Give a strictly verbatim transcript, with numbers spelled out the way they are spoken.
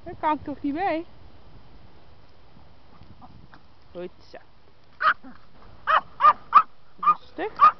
Daar kan ik toch niet bij? Goed zo. Rustig.